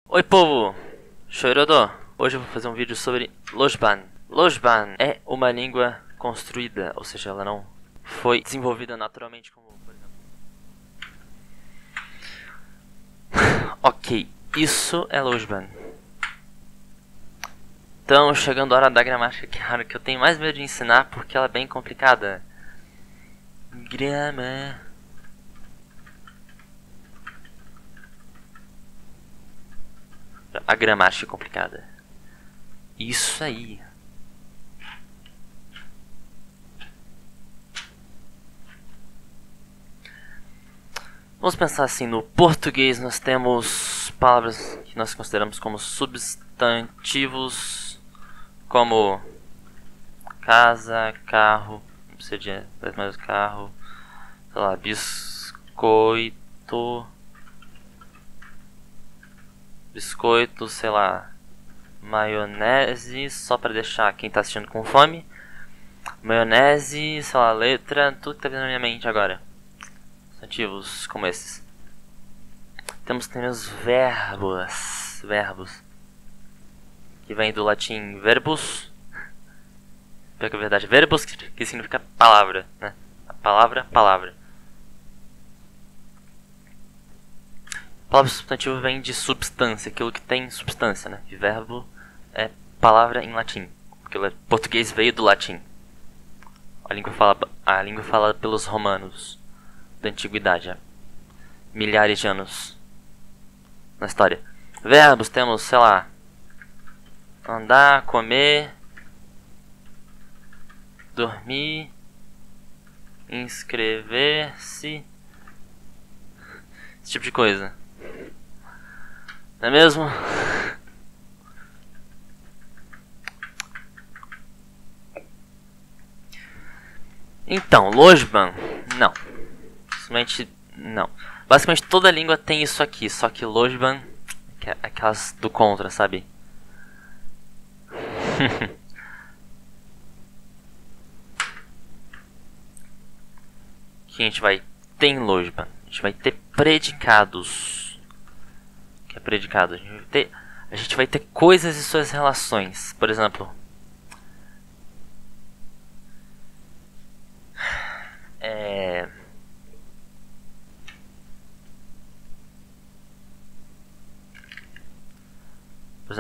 Oi povo, Chorodo. Hoje eu vou fazer um vídeo sobre Lojban. Lojban é uma língua construída, ou seja, ela não foi desenvolvida naturalmente como, por exemplo. Ok, isso é Lojban. Então, chegando a hora da gramática, que é a hora que eu tenho mais medo de ensinar porque ela é bem complicada. Grama. A gramática é complicada. Isso aí. Vamos pensar assim, no português nós temos palavras que nós consideramos como substantivos, como casa, carro, não precisa de mais carro, sei lá, biscoito, sei lá, maionese, só pra deixar quem tá assistindo com fome, maionese, sei lá, letra, tudo que tá vindo na minha mente agora. Substantivos como esses. Temos também os verbos, que vem do latim verbus, pior que é verdade, verbos que significa palavra, né? A palavra. A palavra substantivo vem de substância, aquilo que tem substância, né? E verbo é palavra em latim, porque o português veio do latim. A língua falada pelos romanos da antiguidade, milhares de anos na história. Verbos temos, sei lá, andar, comer, dormir, inscrever-se, esse tipo de coisa. Não é mesmo? Então, Lojban, não. Simplesmente não. Basicamente toda língua tem isso aqui, só que Lojban, que é aquelas do contra, sabe? Que a gente vai ter em Lojban? A gente vai ter predicados. O que é predicado? A gente vai ter coisas e suas relações. Por exemplo, Por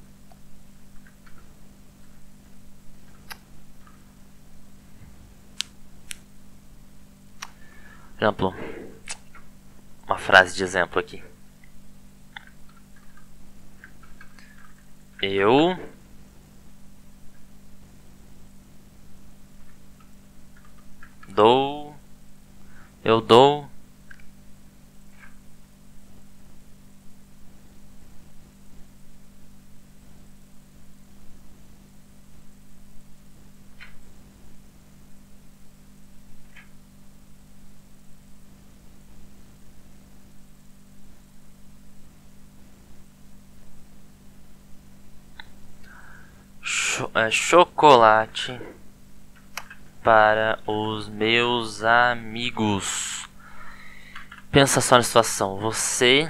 exemplo, uma frase de exemplo aqui. Eu dou chocolate para os meus amigos. Pensa só na situação. Você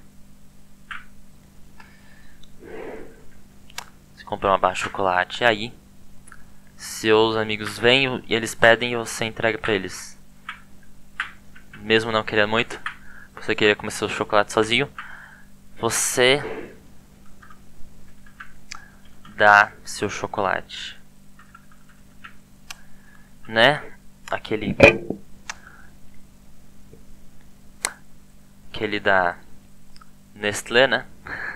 comprou uma barra de chocolate, e aí seus amigos vêm e eles pedem e você entrega pra eles. Mesmo não querendo muito, você queria comer seu chocolate sozinho, você dá seu chocolate, né? Aquele da Nestlé, né?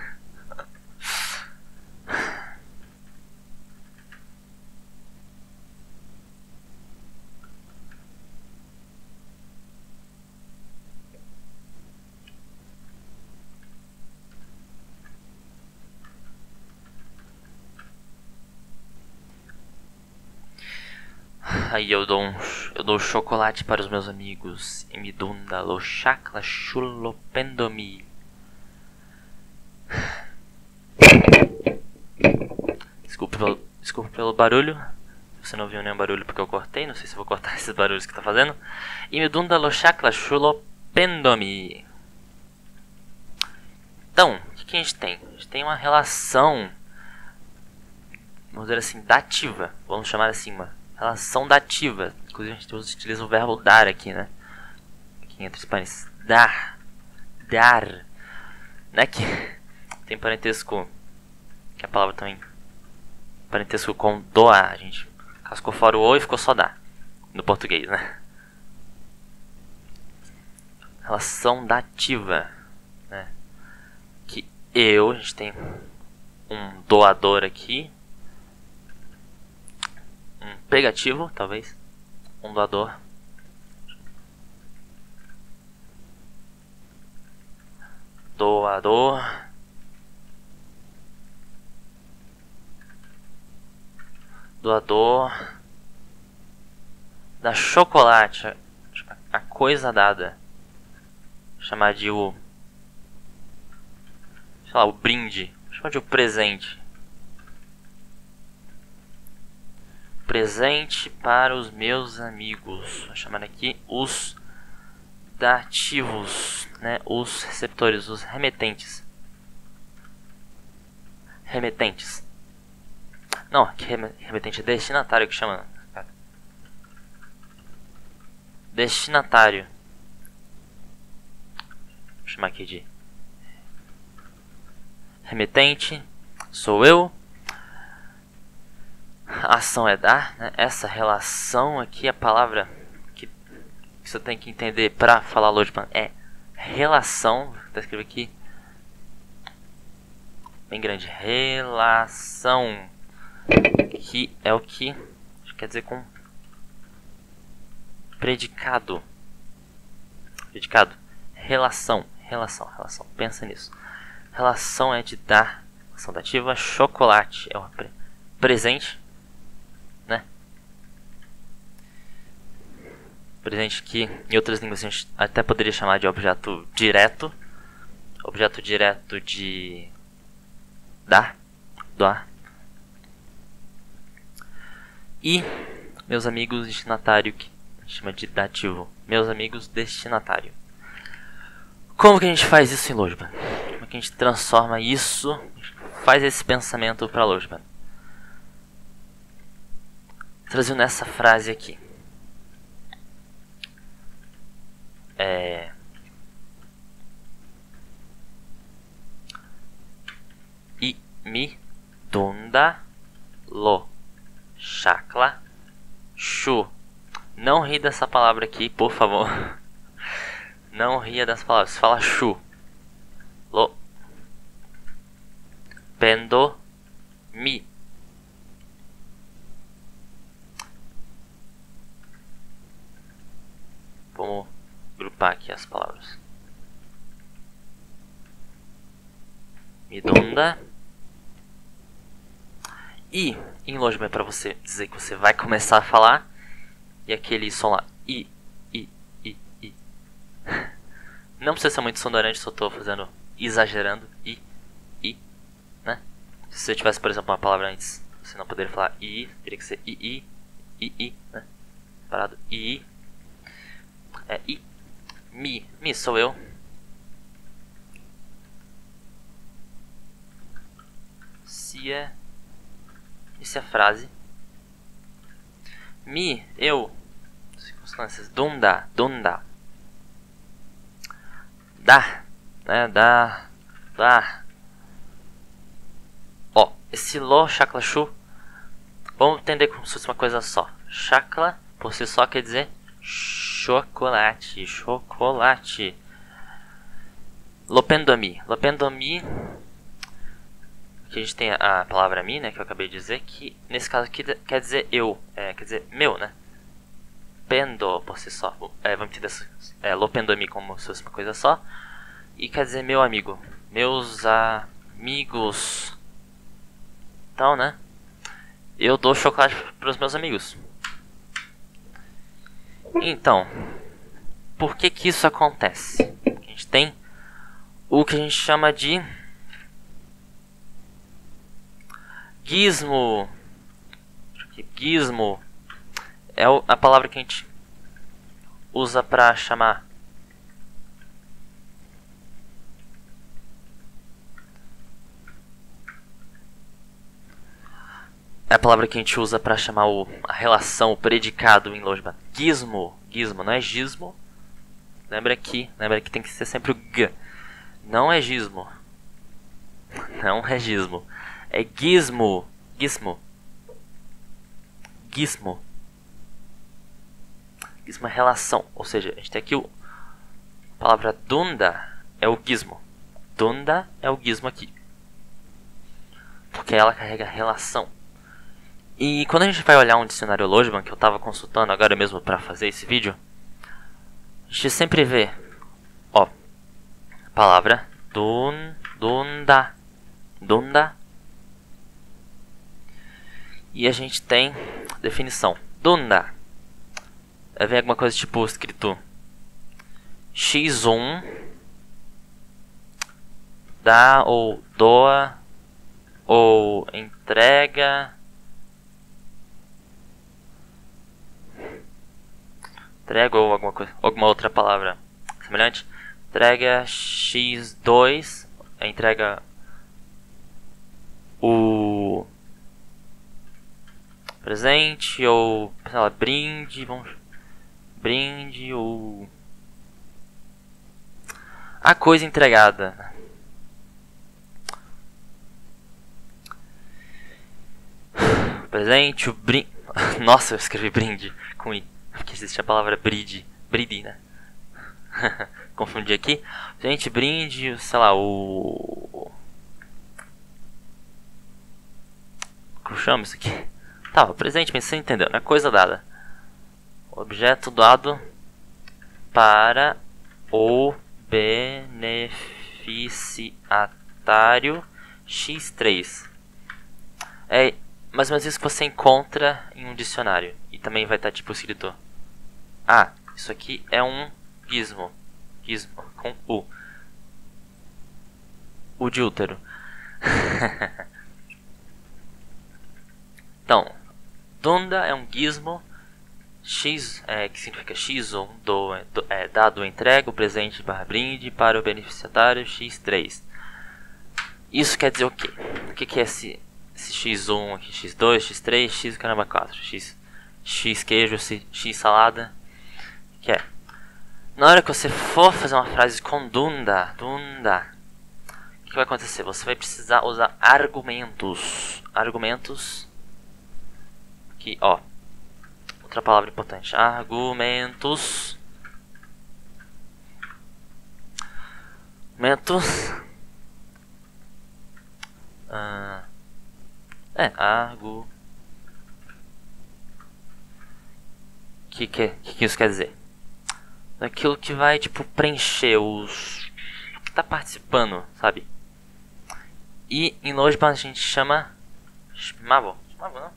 Aí eu dou chocolate para os meus amigos. E me dunda lo chakla chulopendomi. Desculpa pelo barulho. Você não ouviu nenhum barulho porque eu cortei. Não sei se eu vou cortar esses barulhos que tá fazendo. E me dunda lo chakla chulopendomi. Então, o que a gente tem? A gente tem uma relação, vamos dizer assim, dativa. Vamos chamar assim, uma relação dativa. Inclusive a gente utiliza o verbo dar aqui, né? Aqui entre os parênteses. Dar. Dar. Não é que tem parentesco, que a palavra também parentesco com doar. A gente cascou fora o o e ficou só dar no português, né? Relação dativa, né? Que a gente tem um doador aqui, um pegativo, talvez, um doador, doador, doador da chocolate, a coisa dada, chamar de o, sei lá, o brinde, chamar de o presente. Presente para os meus amigos. Vou chamar aqui os dativos, né? Os receptores, os remetentes. Remetentes. Não, que remetente é destinatário que chama. Destinatário. Vou chamar aqui de remetente. Sou eu. A ação é dar, né? Essa relação aqui, a palavra que você tem que entender para falar Lojban é relação. Vou escrever aqui bem grande. Relação, que é o que quer dizer com predicado. Predicado. Relação. Pensa nisso. Relação é de dar. Ação dativa. Chocolate é o presente, né? Presente que em outras línguas a gente até poderia chamar de objeto direto. Objeto direto de dar, doar. E meus amigos, destinatário, que a gente chama de dativo. Meus amigos, destinatário. Como que a gente faz isso em Lojban? Como que a gente transforma isso, faz esse pensamento para Lojban? Trazido nessa frase aqui. I mi donda lo shakla shu. Não ri dessa palavra aqui, por favor. Não ria das palavras. Fala shu. Lo pendo mi. Vamos agrupar aqui as palavras. Midonda. E em Lojban é para você dizer que você vai começar a falar. E aquele som lá. I. Não precisa ser muito sonorante, só estou fazendo, exagerando. I, né? Se você tivesse, por exemplo, uma palavra antes, você não poderia falar I, teria que ser I, né? Parado. I. É I. Mi sou eu. Se é. Isso é a frase. Mi, eu. Circunstâncias. Donda. Dá, né? Dá. Ó, esse lo, shakla, shu, vamos entender como se fosse uma coisa só. Shakla, por si só, quer dizer chocolate. Lopendomi, que a gente tem a palavra mi, né, que eu acabei de dizer, que nesse caso aqui quer dizer eu, quer dizer meu, né? Pendo, por si só, vamos entender lopendomi como se fosse uma coisa só, e quer dizer meu amigo, meus amigos. Então, né, eu dou chocolate para os meus amigos. Então, por que isso acontece? A gente tem o que a gente chama de gizmo. Gizmo é a palavra que a gente usa para chamar é a palavra que a gente usa para chamar a relação, o predicado em Lojban. Gizmo. Gizmo, não é gizmo. Lembra que tem que ser sempre o g. Não é gizmo. Não é gizmo. É gizmo. Gizmo. Gizmo. Gizmo é relação. Ou seja, a gente tem aqui a palavra dunda é o gizmo. Dunda é o gizmo aqui. Porque ela carrega relação. E quando a gente vai olhar um dicionário Lojban, que eu estava consultando agora mesmo para fazer esse vídeo, a gente sempre vê, ó, a palavra dunda, dunda, e a gente tem definição, dunda, vem alguma coisa tipo escrito x1, dá ou doa, ou entrega, ou alguma outra palavra semelhante. Entrega x2, entrega o presente ou, sei lá, brinde, brinde ou a coisa entregada. Presente, o brinde. Nossa, eu escrevi brinde com i. Porque existe a palavra bride, né? Confundi aqui. Gente, brinde, sei lá, o... Como chama isso aqui? Tá, o presente, mas você entendeu, né? Coisa dada. Objeto dado para o beneficiário x3. É mais ou menos isso que você encontra em um dicionário. E também vai estar tipo escrito: ah, isso aqui é um gizmo. Gizmo com U. O de útero. Então, dunda é um gizmo. X, que significa x1, dado, entrega, o presente barra brinde para o beneficiário x3. Isso quer dizer o quê? O que é esse x1 aqui, x2, x3, x caramba 4, x queijo, x salada? Que é, na hora que você for fazer uma frase com dunda, o que vai acontecer? Você vai precisar usar argumentos. Argumentos. Aqui, ó. Outra palavra importante. Argumentos. Argumentos. O que isso quer dizer? Aquilo que vai, tipo, preencher os... que tá participando, sabe? E em Lojban a gente chama... Chamava não?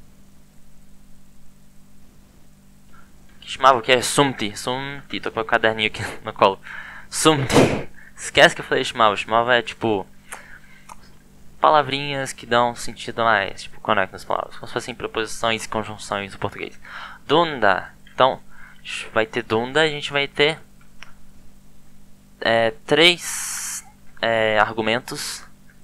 Chamava que é sumti. Tô com o caderninho aqui no colo. Sumti. Esquece que eu falei chamava. Chamava é, tipo... palavrinhas que dão sentido a mais, tipo, conectam as palavras, como se fossem preposições e conjunções do português. Dunda, então, vai ter dunda, a gente vai ter 3 argumentos,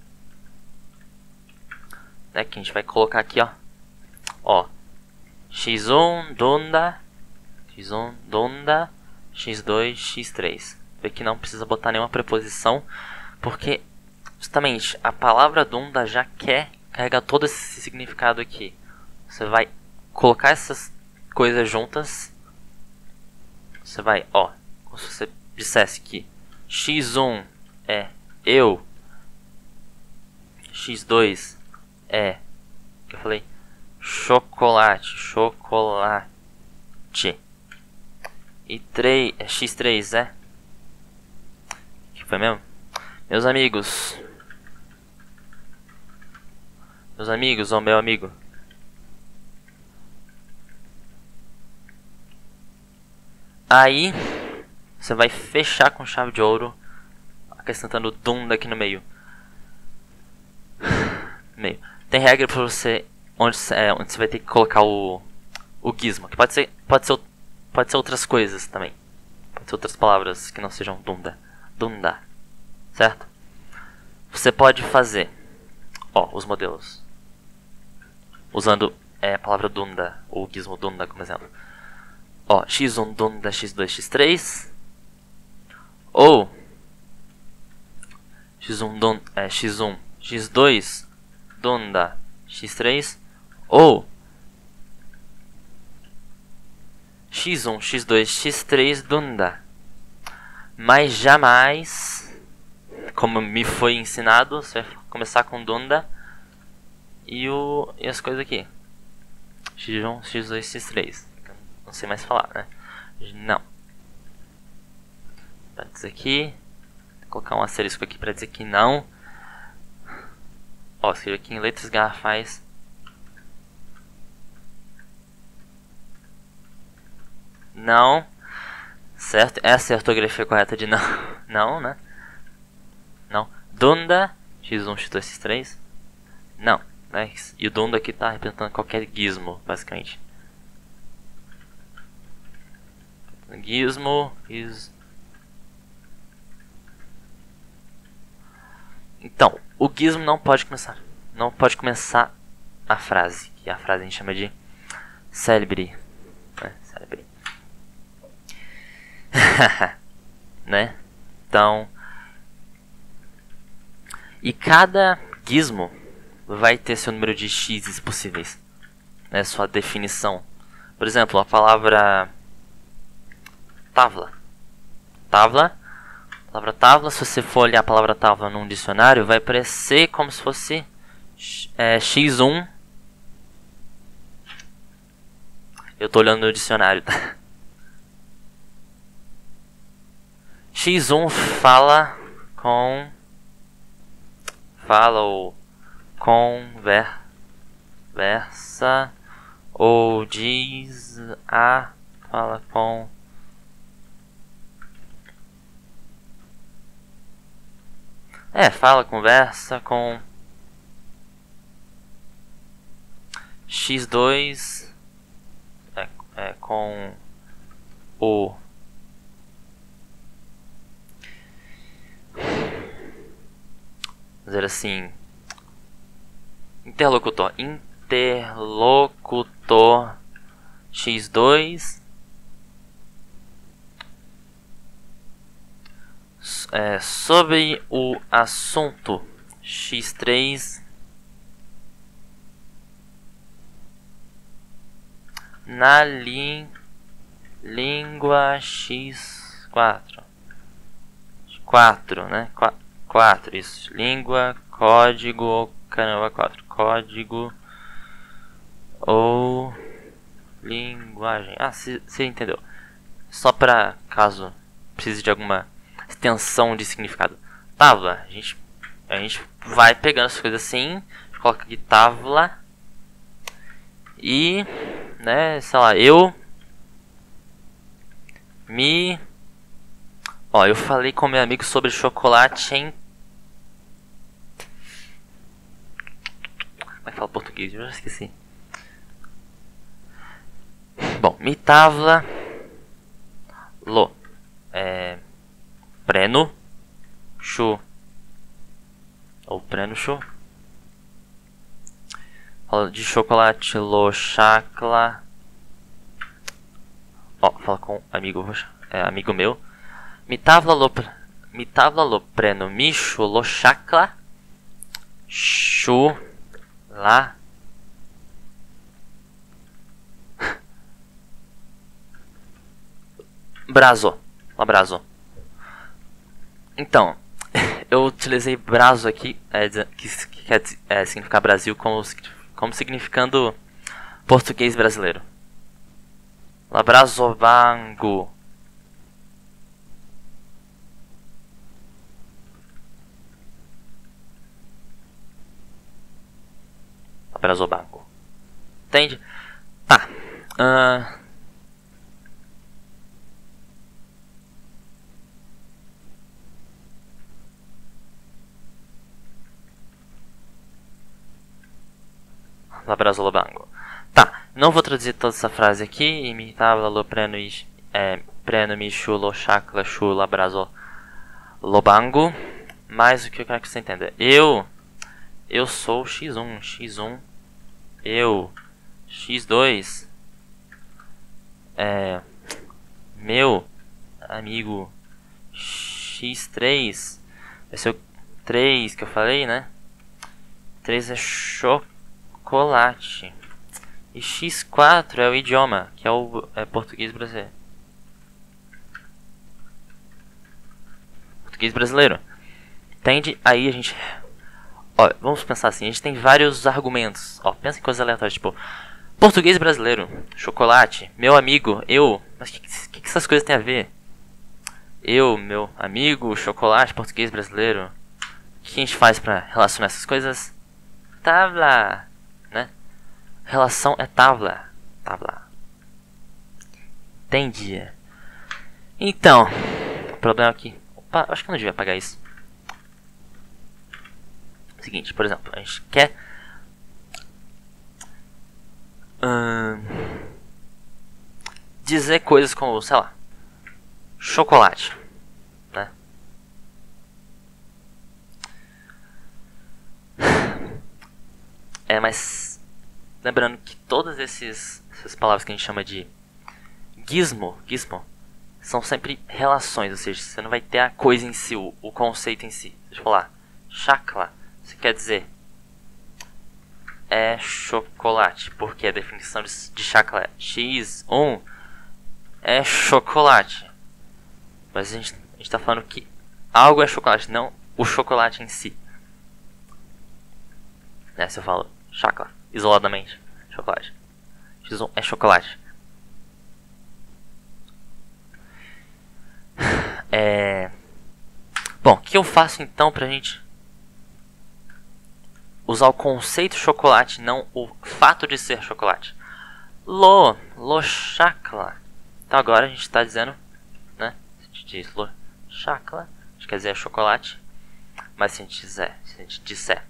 né, que a gente vai colocar aqui, ó, x1, dunda, x2, x3. Vê que não precisa botar nenhuma preposição, porque justamente a palavra dunda já quer carregar todo esse significado aqui. Você vai colocar essas coisas juntas. Você vai, ó, como se você dissesse que x1 é eu, x2 é, que eu falei, chocolate, e x3 é, que foi mesmo? Meus amigos, ou meu amigo. Aí, você vai fechar com chave de ouro, acrescentando o dunda aqui no meio. Tem regra pra você, onde você vai ter que colocar o gizmo, que pode ser outras coisas também. Pode ser outras palavras que não sejam dunda. Certo? Você pode fazer, ó, os modelos. usando a palavra dunda, ou o gizmo dunda como exemplo. Ó, x1 dunda x2 x3, ou x1 x2 dunda x3, ou x1 x2 x3 dunda. Mas jamais, como me foi ensinado, você vai começar com dunda e as coisas aqui. x1 x2 x3. Não sei mais falar, né? Não. Pra dizer aqui. Vou colocar um asterisco aqui pra dizer que não. Ó, escrevi aqui em letras garrafais. Não. Certo? Essa é a ortografia correta de não. Não, né? Não. Dunda. x1, x2, x3. Não. Né? E o dunda aqui tá representando qualquer gizmo, basicamente. Gizmo is... Então, o gizmo não pode começar. Não pode começar a frase. Que a frase a gente chama de célebre. Né? Célebre. Né? Então... E cada gizmo vai ter seu número de x's possíveis. Né? Sua definição. Por exemplo, a palavra... Távola. Távola. A palavra távola, se você for olhar a palavra távola num dicionário, vai parecer como se fosse x1. Eu tô olhando no dicionário, tá? x1 fala ou conversa ou diz fala com conversa com x2 com o dizer assim, interlocutor x2 sobre o assunto x3 na língua x4 né? 4, isso, língua, código, caramba, 4, código ou linguagem. Você entendeu? Só para caso precise de alguma extensão de significado. Távola, a gente vai pegando as coisas assim, coloca aqui távola e, né, sei lá, eu falei com meu amigo sobre chocolate em... Como é que fala português? Eu já esqueci. Bom, mi távola lo preno chu ou preno chu. Fala de chocolate lo chacla. Fala com amigo meu. Mi távola lo preno mi chu lo chacla chu lá abraço. Então, eu utilizei braço aqui, que quer significar Brasil, como significando português brasileiro. Labrazobango. Labrazobango. Entende? Tá. Labrazobango. Tá. Não vou traduzir toda essa frase aqui. Imitava lo preno mi chu lo chacla chu labrazo lobango. Mas o que eu quero que você entenda. Eu sou x1. eu, x2, meu amigo x3, vai ser o 3 que eu falei, né? 3 é chocolate. E x4 é o idioma, que é o português brasileiro. Português brasileiro. Entende? Aí a gente... Ó, vamos pensar assim, a gente tem vários argumentos. Ó, pensa em coisas aleatórias, tipo... Português brasileiro, chocolate, meu amigo, eu... Mas o que essas coisas têm a ver? Eu, meu amigo, chocolate, português brasileiro... O que a gente faz pra relacionar essas coisas? Tabla, né? Relação é tabla. Tabla. Entendi. Então, o problema aqui... Opa, acho que eu não devia apagar isso. Seguinte, por exemplo, a gente quer... dizer coisas como, sei lá... chocolate, né? Mas lembrando que todas essas palavras que a gente chama de gizmo, são sempre relações, ou seja, você não vai ter a coisa em si, o conceito em si. Deixa eu falar, chakla, você quer dizer é chocolate, porque a definição de chakla é x1 é chocolate. Mas a gente tá falando que algo é chocolate, não o chocolate em si. Né, se eu falo chakla, isoladamente, chocolate. X1 é chocolate. Bom, o que eu faço então pra gente usar o conceito chocolate, não o fato de ser chocolate? Lo chakla. Então agora a gente está dizendo, né? Se a gente diz lo chakla, a gente quer dizer chocolate. Mas se a gente disser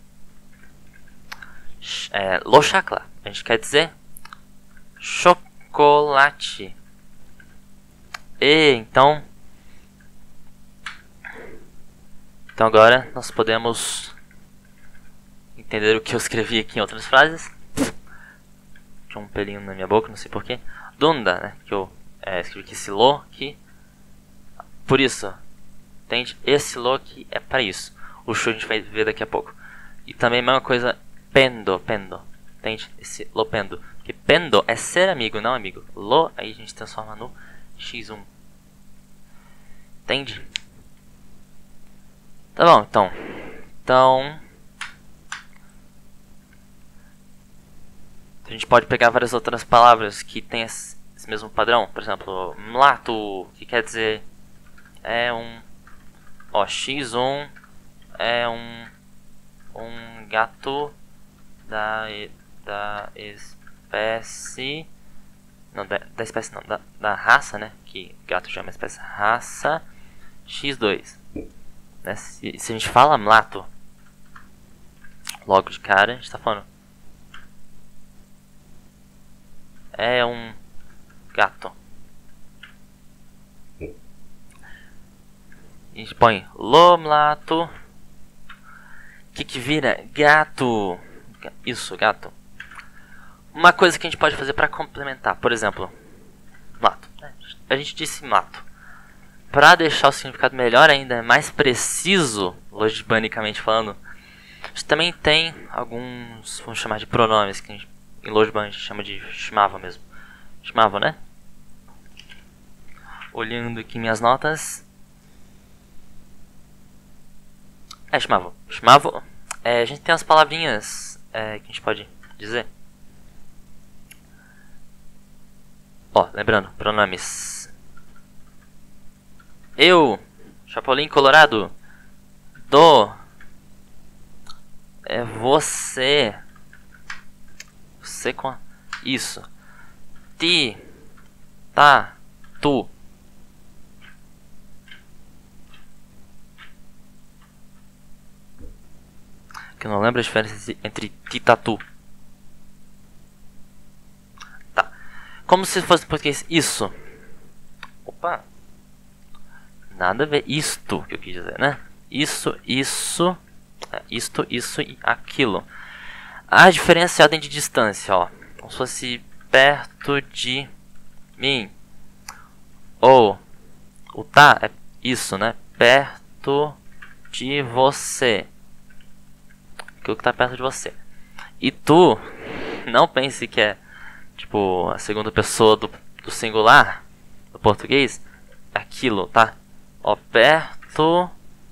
lo chakla, a gente quer dizer chocolate. E então agora nós podemos entender o que eu escrevi aqui em outras frases. Tinha um pelinho na minha boca, não sei porquê. Dunda, né? Que eu escrevi aqui esse lo aqui. Por isso, entende? Esse lo aqui é para isso. O show a gente vai ver daqui a pouco. E também a mesma coisa, pendo. Entende? Esse lo pendo. Porque pendo é ser amigo, não amigo. Lo, aí a gente transforma no x1. Entende? Tá bom, então a gente pode pegar várias outras palavras que tem esse mesmo padrão. Por exemplo, mlato, que quer dizer x1 é um gato da espécie, não, da espécie não, da raça, né? Que gato já é uma espécie raça x2. Né? Se a gente fala mlato logo de cara, a gente está falando é um gato. A gente põe lo mlato, que vira gato. Isso, gato. Uma coisa que a gente pode fazer para complementar, por exemplo, mlato. A gente disse mlato. Para deixar o significado melhor ainda, mais preciso, logibanicamente falando, a gente também tem alguns, vamos chamar de pronomes, que a gente, em Logiban a gente chama de chamava mesmo. Chamava, né? Olhando aqui minhas notas. Chamava. A gente tem as palavrinhas que a gente pode dizer. Ó, lembrando, pronomes. Eu, Chapolin Colorado. Do. É você. Você com isso. Ti. Tá. Tu. Que eu não lembro a diferença entre ti e tatu. Tá. Como se fosse em português isso. Opa. Nada a ver. Isto que eu quis dizer, né? Isso. Isto e aquilo. A diferença é a ordem de distância, ó. Como se fosse perto de mim. Ou o tá é isso, né? Perto de você. Aquilo que tá perto de você. E tu, não pense que é tipo a segunda pessoa do singular do português. Aquilo, tá? Ó, perto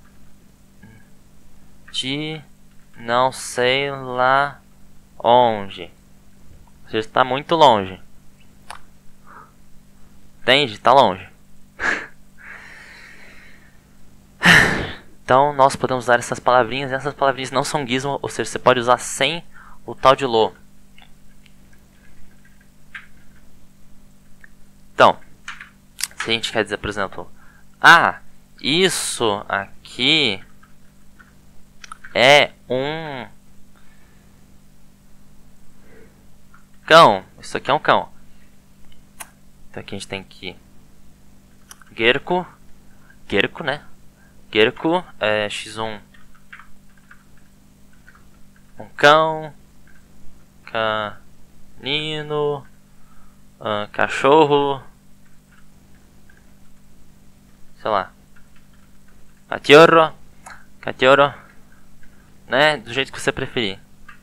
de não sei lá onde. Você está muito longe. Entende? Tá longe. Então nós podemos usar essas palavrinhas. E essas palavrinhas não são gizmo, ou seja, você pode usar sem o tal de lo. Então, se a gente quer dizer, por exemplo, isso aqui é um cão. Isso aqui é um cão. Então aqui a gente tem que Gerko, né? Gerko é x1 um cão, canino, cachorro, sei lá, cachorro, né? Do jeito que você preferir.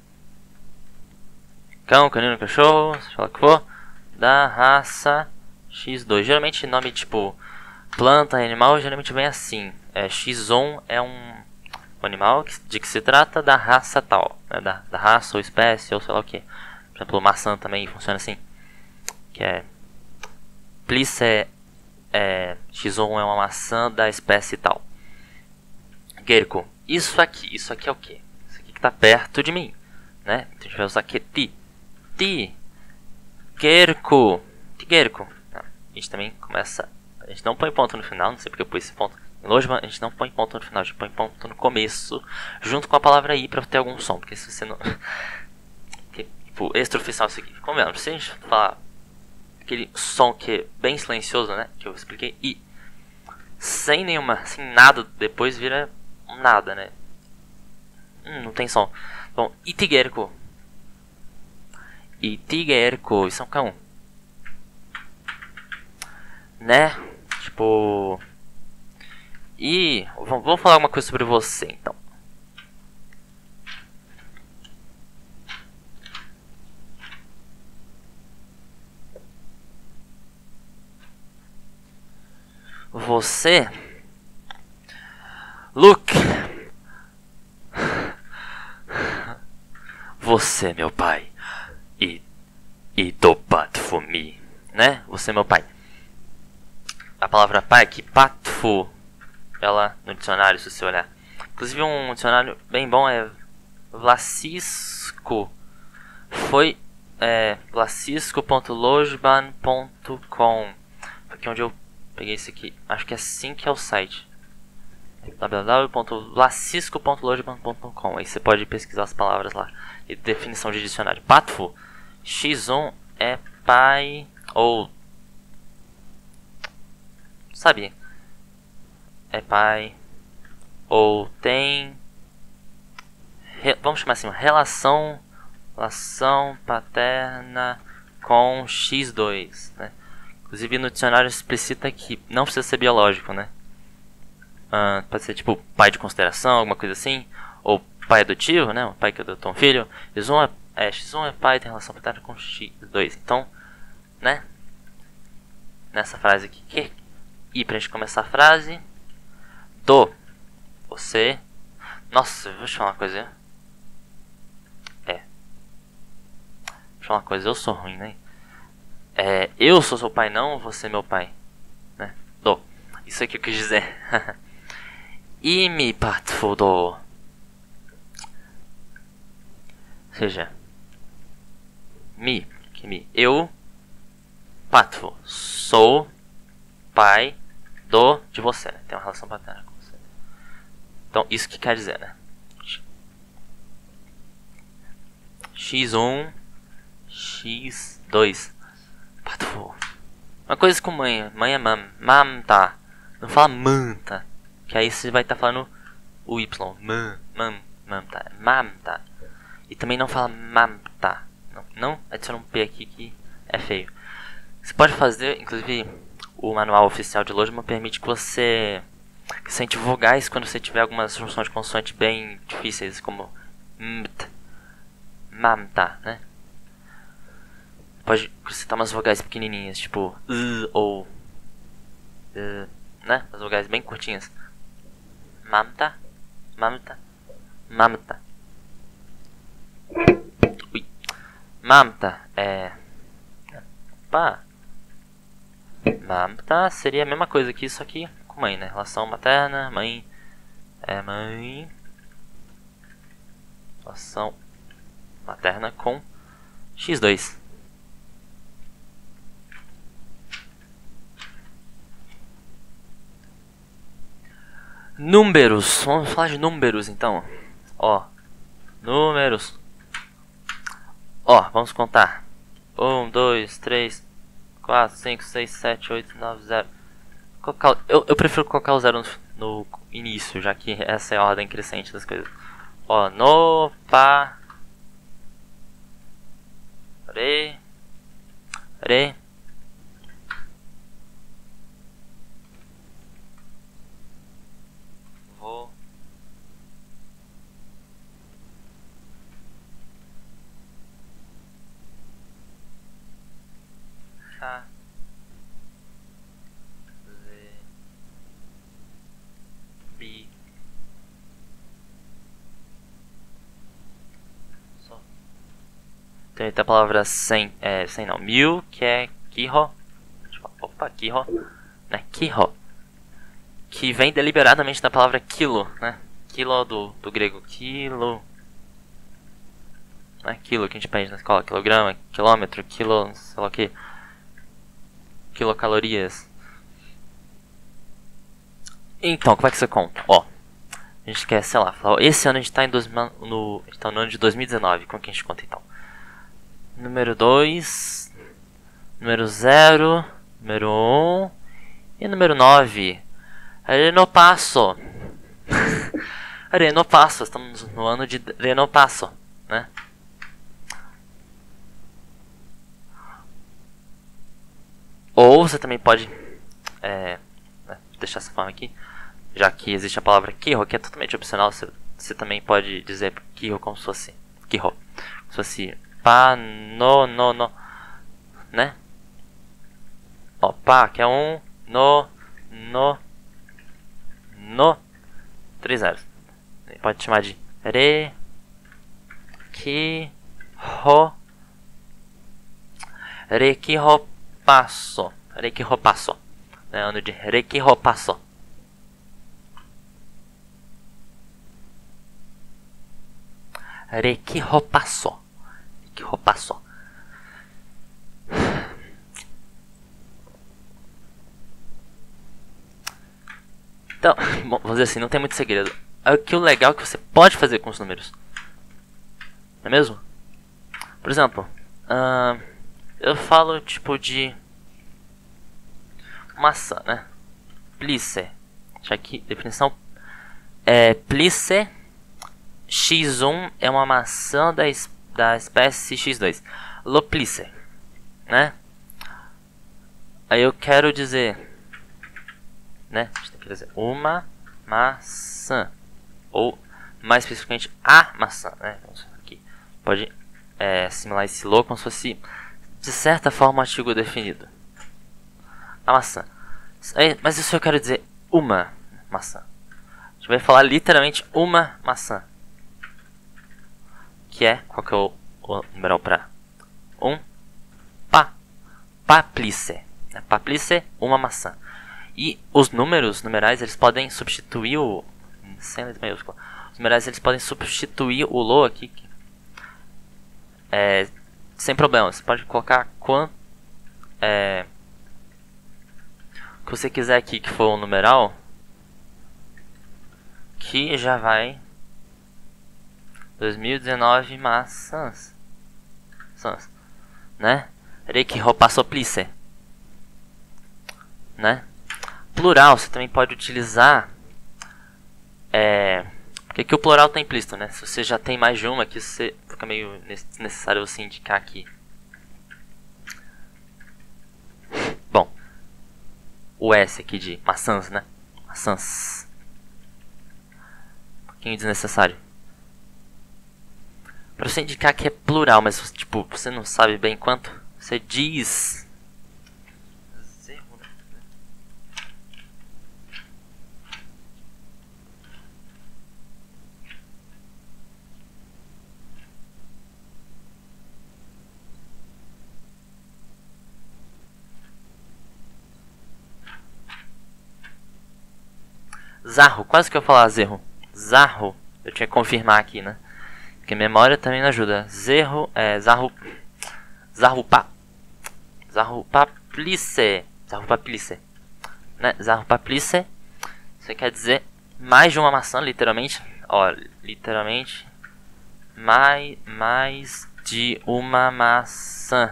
Cão, canino, cachorro, sei lá o que for, da raça X2. Geralmente nome tipo planta, animal, geralmente vem assim. X1 é um animal de que se trata da raça tal, né? da raça ou espécie ou sei lá o que. Por exemplo, maçã também funciona assim. Que é Plice X1 é uma maçã da espécie tal. Gerko, isso aqui é o que? Isso aqui que está perto de mim, né? Então a gente vai usar aqui ti. Gerko. A gente também começa. A gente não põe ponto no final, não sei porque eu pus esse ponto. Em Lojban a gente não põe ponto no final, a gente põe ponto no começo, junto com a palavra i para ter algum som, porque se você não. Tipo, extraoficial isso aqui. Como é? Se a gente falar aquele som que é bem silencioso, né? Que eu expliquei, i. Sem nada depois vira nada, né? Não tem som. Bom, itigerko. Isso é um cão. Né? Tipo. E vamos falar alguma coisa sobre você então. Você, Luke. Você, meu pai. E do patfu mi, né? Você, meu pai. A palavra pai aqui, patfu, ela no dicionário, se você olhar. Inclusive um dicionário bem bom é Vlacisco. Foi vlacisco.lojban.com. Foi aqui onde eu peguei esse aqui. Acho que é assim que é o site. www.vlacisco.lojban.com. Aí você pode pesquisar as palavras lá. E definição de dicionário. Patfu, X1 é pai ou... Sabe? É pai ou tem... Vamos chamar assim, relação paterna com X2, né? Inclusive no dicionário explicita que não precisa ser biológico, né? Pode ser tipo pai de consideração, alguma coisa assim. Ou pai adotivo, né? O pai que adotou um filho. X1 é pai, tem relação paterna com X2. Então, né? Nessa frase aqui, e pra gente começar a frase, você. Nossa, vou te falar uma coisa. Vou te falar uma coisa, eu sou ruim, né? Eu sou seu pai, não você é meu pai, né? Isso aqui eu quis dizer. Imi patfu do. Ou seja, eu, patfu, sou pai de você, né? Tem uma relação paterna com você. Então, isso que quer dizer, né? X1, X2. Patfu. Uma coisa com mãe. Mãe é mam tá. Não fala man tá. Que aí você vai estar falando o Y. Mam tá. Mam tá. E também não fala mamta. Não adiciona um P aqui que é feio. Você pode fazer, inclusive, o manual oficial de Lojman permite que você sente vogais quando você tiver algumas junções de consoante bem difíceis, como mt, mamta, né? Pode citar umas vogais pequenininhas, tipo ou né? As vogais bem curtinhas. Mamta, mamta, mamta. Ui. Mamta é... Pá. Mamta seria a mesma coisa que isso aqui com mãe, né? Relação materna, mãe é mãe. Relação materna com x2. Números. Vamos falar de números então. Ó. Números. Ó, vamos contar. 1, 2, 3, 4, 5, 6, 7, 8, 9, 0. Eu prefiro colocar o 0 no início, já que essa é a ordem crescente das coisas. Ó, no, pa, re, vo, fa, ze, bi, so. Tem a palavra 100, 100 não, 1000, que é kiho. Opa, kiho, né, kiho. Que vem deliberadamente da palavra quilo, né? Quilo do grego quilo, né? Quilo que a gente aprende na escola, quilograma, quilômetro, quilo, sei lá o que, quilocalorias. Então, como é que você conta? Ó, a gente quer, sei lá, falar, esse ano a gente tá no ano de 2019, como que a gente conta então? Número 2, número 0, número 1 e número 9. Renopasso. Renopasso, estamos no ano de Renopasso, né? Ou você também pode deixar essa forma aqui, já que existe a palavra Kiho, que é totalmente opcional, você também pode dizer Kiho como se fosse Kiho, como se fosse pa, no, né? Ó, pa, que é um, no, 3 zeros. Pode chamar de re, ki, ho, rekihopasso. Rekihopasso. É ano de rekihopasso. Rekihopasso. Rekihopasso. Então, bom, vamos dizer assim, não tem muito segredo. Aqui o legal é que você pode fazer com os números. Não é mesmo? Por exemplo, eu falo tipo de maçã, né? Plice. Já que definição é plice. X1 é uma maçã da espécie X2. Loplice, né? Aí eu quero dizer, né? A gente tem que dizer uma maçã, ou mais especificamente a maçã, né? Aqui pode assimilar esse lo como se fosse de certa forma um artigo definido. A maçã. Mas isso eu quero dizer uma maçã. A gente vai falar literalmente uma maçã. Que é, qual que é o numeral para paplice. Paplice, uma maçã. E os numerais, eles podem substituir o... Sem letra maiúscula. Os numerais, eles podem substituir o lo aqui. Sem problema. Você pode colocar quanto... o que você quiser aqui que for um numeral. Que já vai... 2019 maçãs. Né? Rekihopasoplice. Né? Plural, você também pode utilizar. Porque aqui o plural tá implícito, né? Se você já tem mais de uma, aqui você fica meio necessário você indicar aqui. Bom, o S aqui de maçãs, né? Maçãs. Um pouquinho desnecessário. Pra você indicar que é plural, mas tipo, você não sabe bem quanto, você diz... Zarro, quase que eu ia falar zerro. Zarro, eu tinha que confirmar aqui, né? Porque memória também não ajuda. Zerro, zarro... Zarrupaplice. Zarrupaplice. Né? Zarrupaplice. Você quer dizer mais de uma maçã, literalmente. Ó, literalmente. Mais de uma maçã.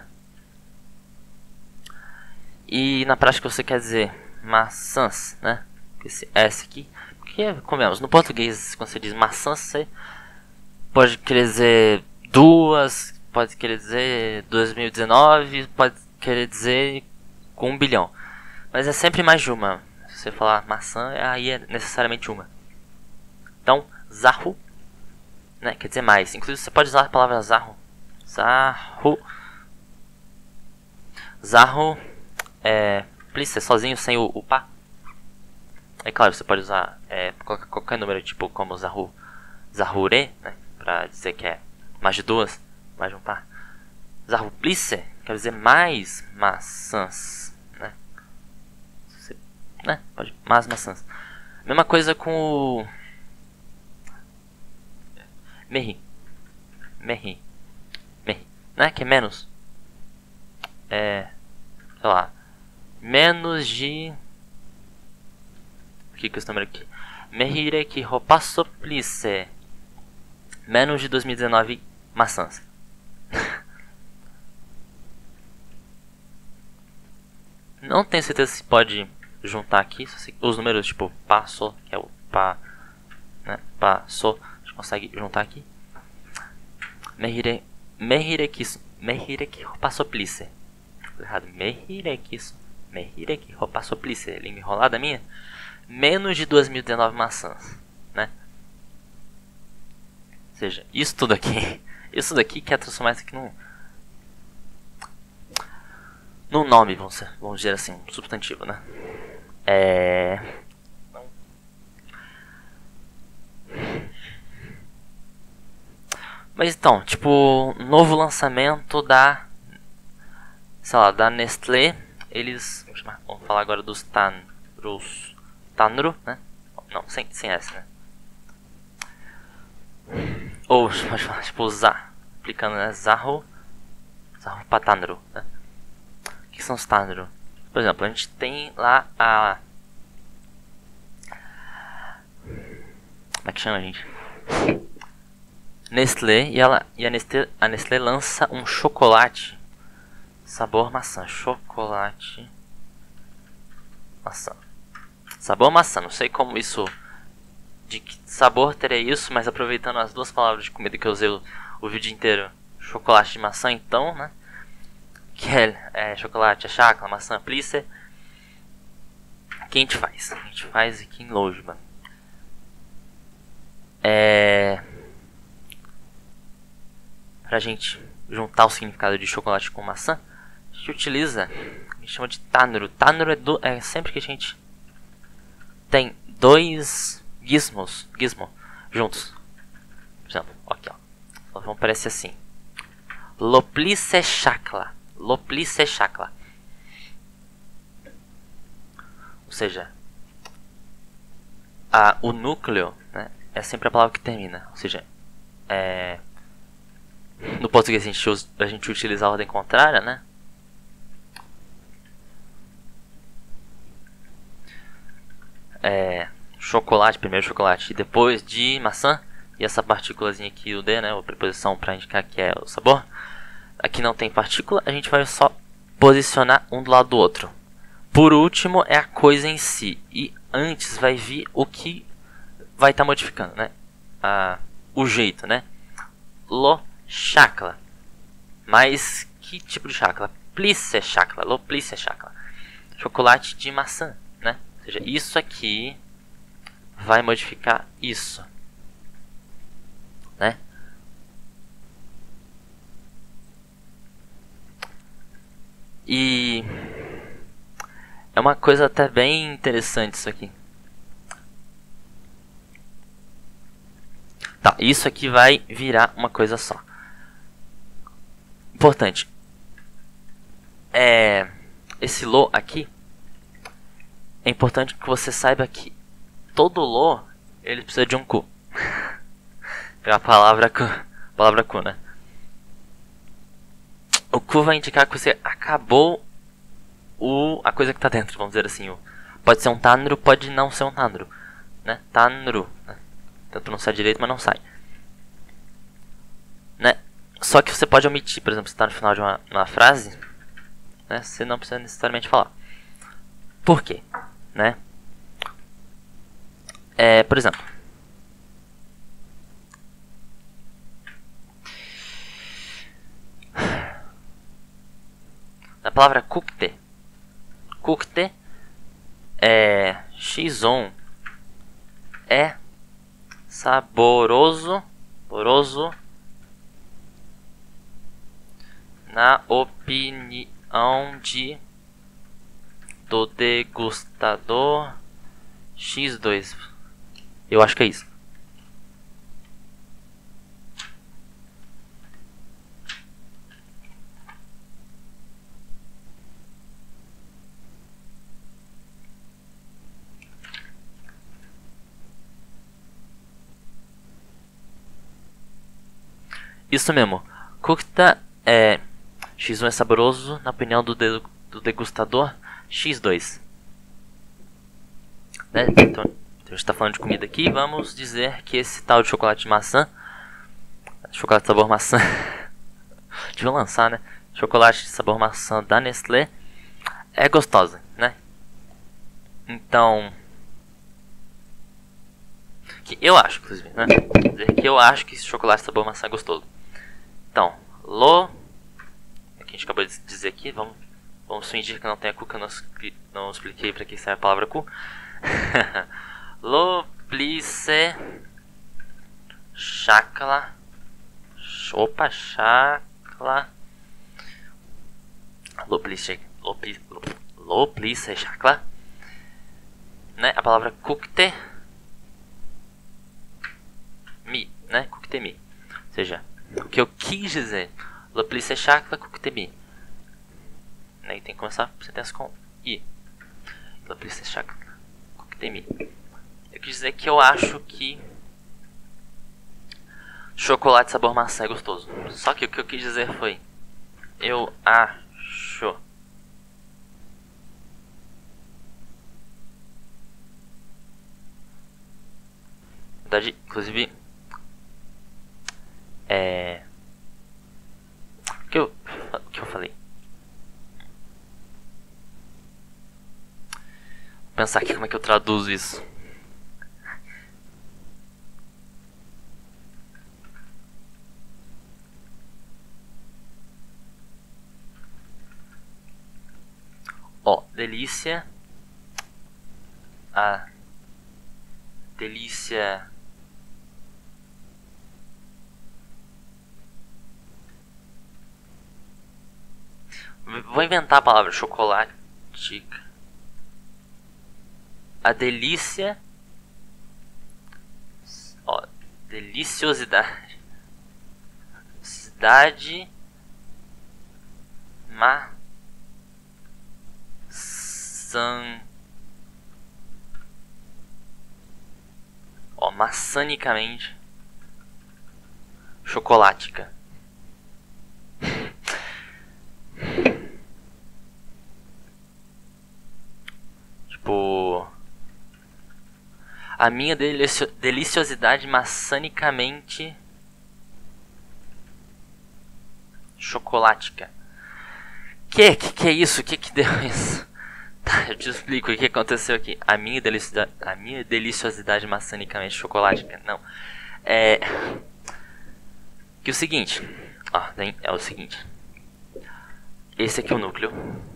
E na prática você quer dizer maçãs, né? Esse S aqui. Porque, comemos, no português, quando você diz maçã, você pode querer dizer duas, pode querer dizer 2019, pode querer dizer com 1 bilhão. Mas é sempre mais de uma. Se você falar maçã, aí é necessariamente uma. Então, zarro, né, quer dizer mais. Inclusive você pode usar a palavra zarro. Zarro plice, sozinho, sem o pá. É claro, você pode usar qualquer número, tipo como zarrure, né, pra dizer que é mais de duas, mais de um par. Zarruplice quer dizer mais maçãs, né? Pode, mais maçãs. Mesma coisa com o merri, né, que é menos. Sei lá, menos de... O que é esse número aqui? Mehireki Hopasoplice. Menos de 2019 maçãs. Não tenho certeza se pode juntar aqui. Os números tipo passo, que é o pá, né? Passo, a gente consegue juntar aqui. Mehireki Hopasoplice. Errado. Mehireki Hopasoplice. Língua enrolada minha. Menos de 2019 maçãs, né? Ou seja, isso tudo aqui quer transformar isso aqui num nome, vamos dizer assim, um substantivo, né? Mas então, tipo, novo lançamento da, sei lá, da Nestlé, eles, vamos falar agora dos Tanru, né? Não, sem S, né? Ou, pode falar, tipo, aplicando, né? Zarro pra Tanru, né? O que são os Tanru? Por exemplo, a gente tem lá a... Como é que chama, gente? Nestlé, e a Nestlé lança um chocolate sabor maçã. Chocolate maçã. Sabor maçã, não sei como isso... De que sabor teria isso, mas aproveitando as duas palavras de comida que eu usei o vídeo inteiro. Chocolate de maçã, então, né? Que é chocolate, chacla, maçã, plice. O que a gente faz? A gente faz aqui em Lojban. Pra gente juntar o significado de chocolate com maçã, a gente utiliza, a gente chama de Tanru. Tanru é sempre que a gente tem dois gizmo juntos. Por exemplo, aqui, ó. Elas vão parecer assim. Loplice chakla. Loplice chakla. Ou seja, o núcleo, né, é sempre a palavra que termina. Ou seja, no português a gente utiliza a ordem contrária, né? Chocolate, primeiro chocolate e depois de maçã. E essa partículazinha aqui, o D, né, a preposição para indicar que é o sabor. Aqui não tem partícula, a gente vai só posicionar um do lado do outro. Por último é a coisa em si. E antes vai vir o que vai estar modificando, né? o jeito, né? Lo chakla. Mas que tipo de chakla? Plice chakla. Lo plice chakla. Chocolate de maçã, né? Ou seja, isso aqui vai modificar isso, né? E é uma coisa até bem interessante isso aqui. Tá, isso aqui vai virar uma coisa só. Importante. Esse lo aqui, é importante que você saiba que todo lo, ele precisa de um ku. A palavra ku, né? O ku vai indicar que você acabou a coisa que está dentro, vamos dizer assim. Pode ser um tanru, pode não ser um tanru, né? Tanru, né? Tanto não sai direito, mas não sai, né? Só que você pode omitir, por exemplo, se está no final de uma frase, né? Você não precisa necessariamente falar. Por quê? Né? Por exemplo, na palavra kukte, kukte é shizon, é saboroso, na opinião do degustador X2. Eu acho que é isso. Isso mesmo. Kukta é X1 é saboroso na opinião do degustador X2. Né? Então a gente está falando de comida aqui. Vamos dizer que esse tal de chocolate de maçã, chocolate sabor maçã, deixa eu lançar, né? Chocolate de sabor maçã da Nestlé é gostosa, né? Então, que eu acho, inclusive, né? Dizer que eu acho que esse chocolate de sabor maçã é gostoso. Então, lo, que a gente acabou de dizer aqui, vamos fingir que não tem a cu, que eu não expliquei para que serve a palavra cu. Lo plice chakla. Opa, chakla. Lo plice chakla. Né? A palavra kukte mi, né? Kukte mi. Ou seja, o que eu quis dizer, lo plice chakla kukte mi. Né? E tem que começar a sentença com i. Lo plice chakla kukte mi. Eu quis dizer que eu acho que chocolate sabor maçã é gostoso. Só que o que eu quis dizer foi, eu acho. Na verdade, inclusive, o que eu falei? Vou pensar aqui como é que eu traduzo isso. Ó, delícia. A delícia. Vou inventar a palavra chocolate. A delícia. Ó, deliciosidade. Cidade. Ó, maçanicamente chocolática. Tipo, a minha deliciosidade maçanicamente chocolática. Que é isso? Que deu isso? Tá, eu te explico o que aconteceu aqui. A minha deliciosidade maçanicamente chocolática. Não. Que o seguinte, ó, é o seguinte. Esse aqui é o núcleo,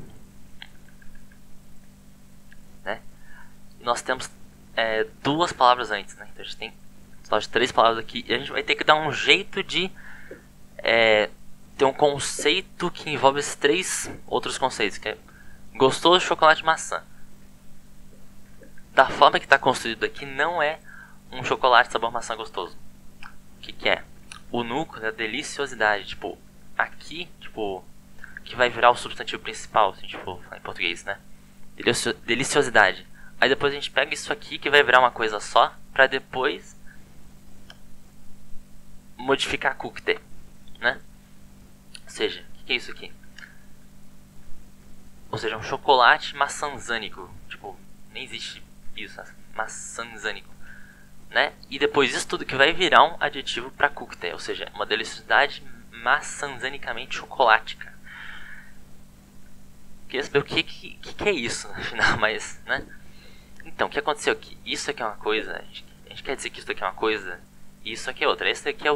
né? Nós temos duas palavras antes, né? Então a gente tem só de 3 palavras aqui e a gente vai ter que dar um jeito de ter um conceito que envolve esses 3 outros conceitos, que é gostoso, chocolate e maçã. Da forma que está construído aqui, não é um chocolate sabor maçã gostoso. O que é? O núcleo da deliciosidade, tipo, aqui, tipo, que vai virar o substantivo principal, se a gente for falar em português, né? Deliciosidade. Aí depois a gente pega isso aqui, que vai virar uma coisa só, pra depois modificar cookte, né? Ou seja, o que é isso aqui? Ou seja, um chocolate maçanzânico. Tipo, nem existe isso, maçanzânico, né? E depois isso tudo que vai virar um adjetivo para cooktail, ou seja, uma deliciosidade maçanzanicamente chocolática. Queria saber o que é isso, afinal, mas, né? Então, o que aconteceu aqui? Isso aqui é uma coisa, a gente quer dizer que isso aqui é uma coisa, e isso aqui é outra. Esse aqui é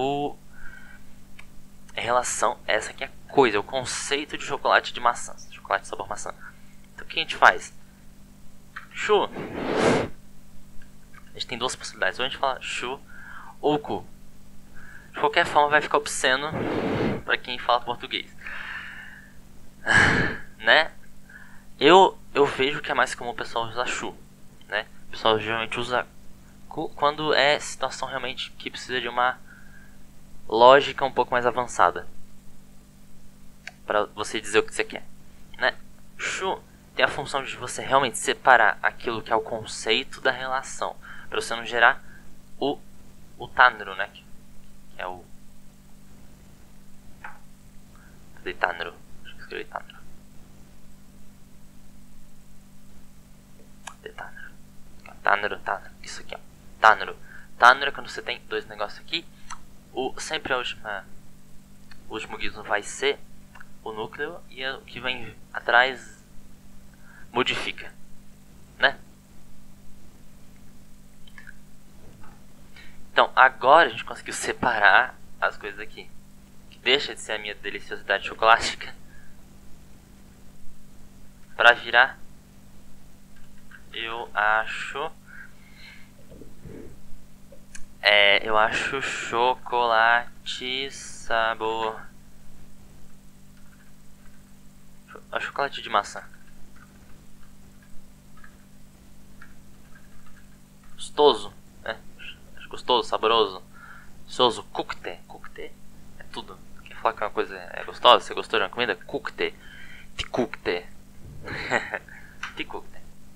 a relação, essa aqui é a coisa, o conceito de chocolate de maçã, chocolate sabor maçã. Então, o que a gente faz? Shu. A gente tem 2 possibilidades, ou a gente fala shu ou ku. De qualquer forma vai ficar obsceno pra quem fala português, né? Eu vejo que é mais comum o pessoal usar shu, né? O pessoal geralmente usa ku quando é situação realmente que precisa de uma lógica um pouco mais avançada para você dizer o que você quer, né? Shu tem a função de você realmente separar aquilo que é o conceito da relação, para você não gerar o tanru, né? Que é o... Cadê tanru? Deixa eu escrever tanru. Tanru. Isso aqui, ó. Tanru. Tanru é quando você tem 2 negócios aqui. Sempre o último gizmo vai ser o núcleo e o que vem atrás modifica, né? Então, agora a gente conseguiu separar as coisas aqui. Que deixa de ser a minha deliciosidade chocolástica para virar, eu acho chocolate sabor... chocolate de maçã. Gostoso, né? Gostoso, saboroso. Gostoso, cookte. Cookte é tudo. Quer falar que uma coisa é gostosa? Você gostou de uma comida? Cookte. Te cookte. Te cookte.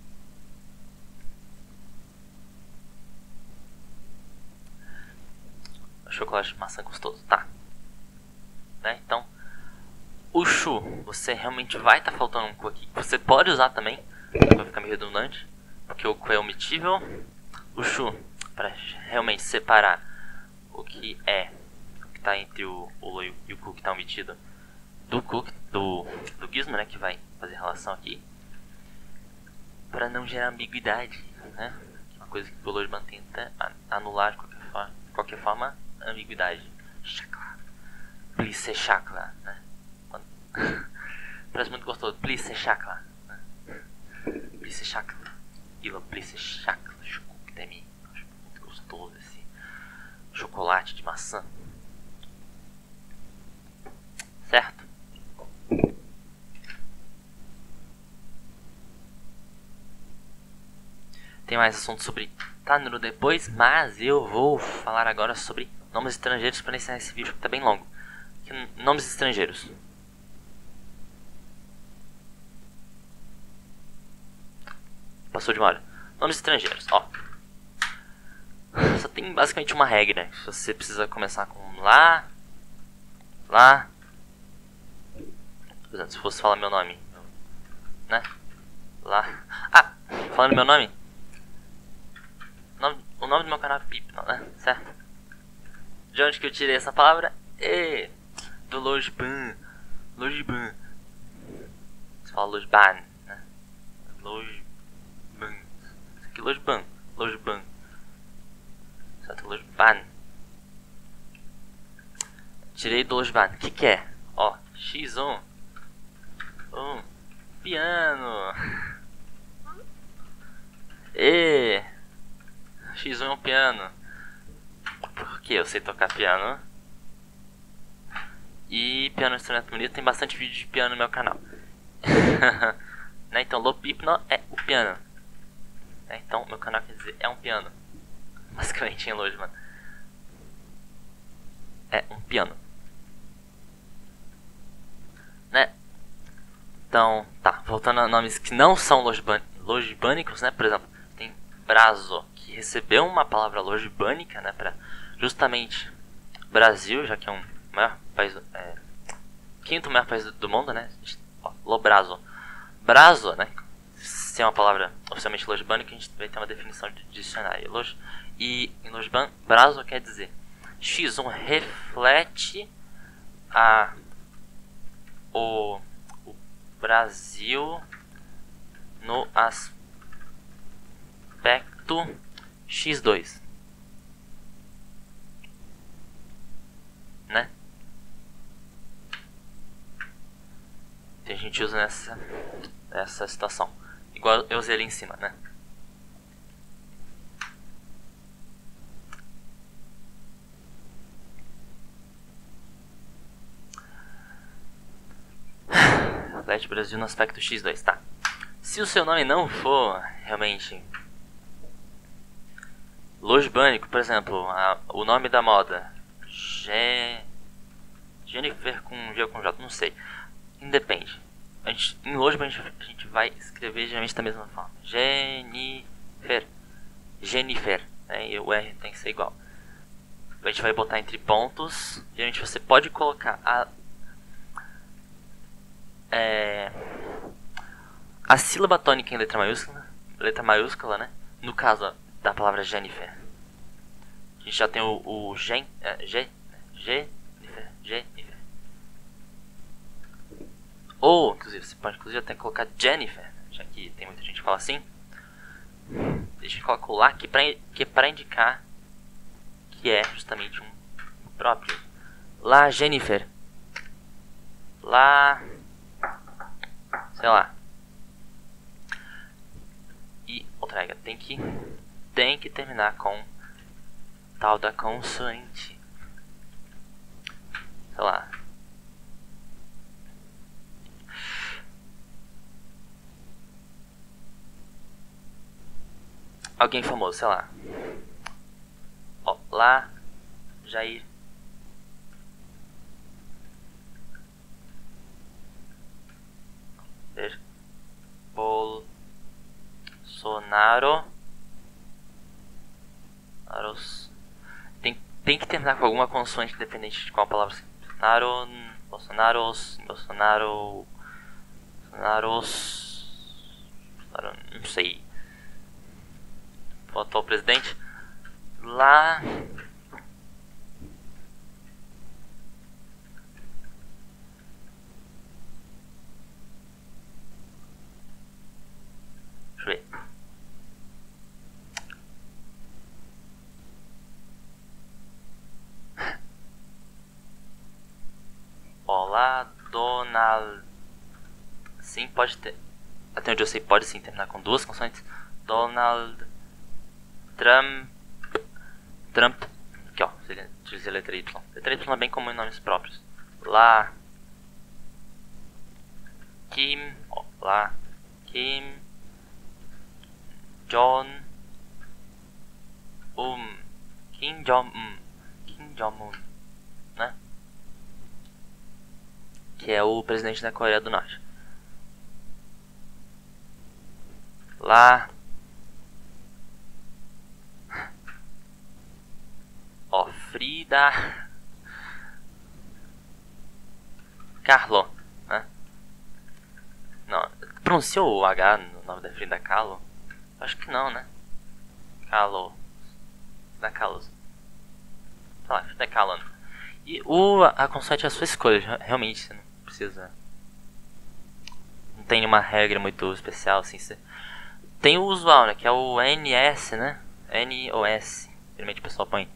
Chocolate de maçã gostoso, tá? Né? Então, o shu, você realmente vai estar faltando um ku aqui. Você pode usar também, vai ficar meio redundante, porque o ku é omitível. O shu, para realmente separar o que está entre o lo e o ku que está omitido do gizmo, né, que vai fazer relação aqui, para não gerar ambiguidade, né? Uma coisa que o Lojban tenta anular de qualquer forma, a ambiguidade. Chakla. Please say chakla, né? Parece muito gostoso. Please say chakla, né? Please say chakla. Please say chakla. Acho muito gostoso esse chocolate de maçã. Certo? Tem mais assuntos sobre tanru depois, mas eu vou falar agora sobre nomes estrangeiros para encerrar esse vídeo que tá bem longo. Nomes estrangeiros. Passou de uma hora. Nomes estrangeiros, ó. Só tem basicamente uma regra. Você precisa começar com lá. Por exemplo, se fosse falar meu nome, né? Lá. Ah, falando meu nome. O nome do meu canal é Pip, não, né? Certo? De onde que eu tirei essa palavra? Do Lojban. Lojban. Você fala Lojban, né? Lojban. Isso aqui é Lojban. Lojban. certo? Lojban. Tirei do Lojban. O que é? Ó, X1. Piano. E X1 é um piano. Porque eu sei tocar piano. E piano é um instrumento bonito. Tem bastante vídeo de piano no meu canal. Né? Então Lopipno é o piano. Né? Então meu canal quer dizer é um piano. Basicamente em Lojban. É um piano. Né? Então, tá, voltando a nomes que não são lojbânicos, né? Por exemplo, tem Brazo, que recebeu uma palavra lojbânica, né? Pra justamente Brasil, já que é um maior país, quinto maior país do mundo, né? Lobrazo. Brazo, né? Se é uma palavra oficialmente lojbânica, a gente vai ter uma definição de dicionário. E em Lojban, Brazo quer dizer X1 reflete o Brasil no aspecto X2, né? Que a gente usa nessa situação. Igual eu usei ali em cima, né? Reflete Brasil no aspecto X2, tá? Se o seu nome não for realmente lojbânico, por exemplo, o nome da moda Jennifer com G ou com J, não sei. Independe. Em Lojban a gente vai escrever geralmente da mesma forma. Jennifer, né? E o R tem que ser igual. A gente vai botar entre pontos. Geralmente você pode colocar a sílaba tônica em letra maiúscula, né? No caso da palavra Jennifer, a gente já tem o Jennifer. Ou, inclusive, você pode até colocar Jennifer, já que tem muita gente que fala assim. Deixa eu colocar o lá, que é pra indicar que é justamente um próprio. Lá, Jennifer. Lá, sei lá. E outra regra, tem que terminar com tal da consoante. Sei lá. Alguém famoso, sei lá. Ó, lá, Jair. Bolsonaro. Tem que terminar com alguma consoante independente de qual palavra. Bolsonaro, não sei. O atual presidente. Lá. Deixa eu ver. Olá, Donald. Sim, pode ter. Até onde eu sei, pode sim terminar com duas consoantes. Donald Trump. Aqui ó, dizer letra Y. Letra Y é bem comum em nomes próprios. Lá. Kim. Ó, lá. Kim. Jong-un. Kim Jong-un. Né? Que é o presidente da Coreia do Norte. Lá. Ó, Frida Kahlo, né? Não, pronunciou o H no nome da Frida Kahlo? Acho que não, né? Kahlo. Da Kahlo. Sei lá, Frida Kahlo. E a consoante é a sua escolha, realmente, você não precisa. Não tem nenhuma regra muito especial, assim. Tem o usual, né? Que é o NS, né? NOS. Geralmente o pessoal põe.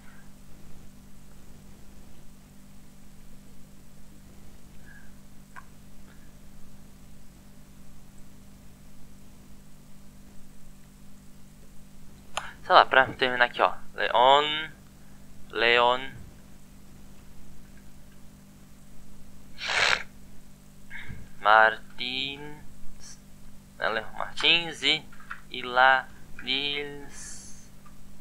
Sei lá, pra terminar aqui, ó. Leon. Martins e lá Nils.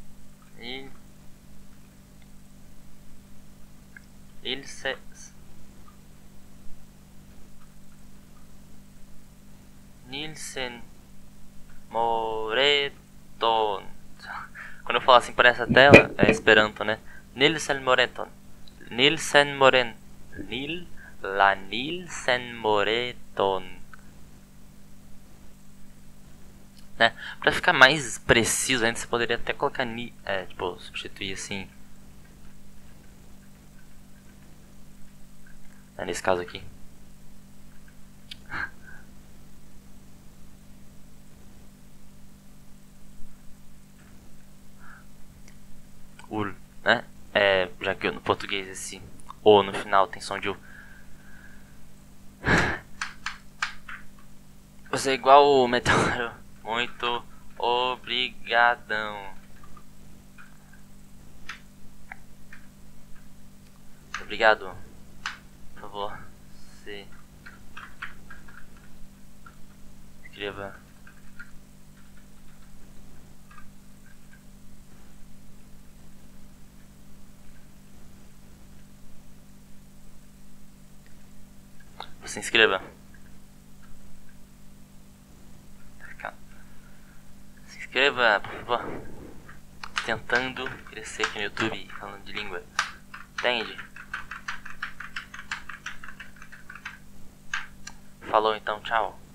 Nielsen Moreton. Quando eu falo assim por essa tela, é Esperanto, né? Nielsen Moreton. Nielsen Moren. Nielsen Moreton. Né? Pra ficar mais preciso ainda, você poderia até colocar tipo, substituir assim. Nesse caso aqui. Né? Já que no português esse O no final tem som de U. Você é igual o Meteoro. Muito obrigadão. Obrigado. Por favor, se inscreva. Se inscreva. Se inscreva, por favor. Tentando crescer aqui no YouTube falando de língua. Entende? Falou então, tchau.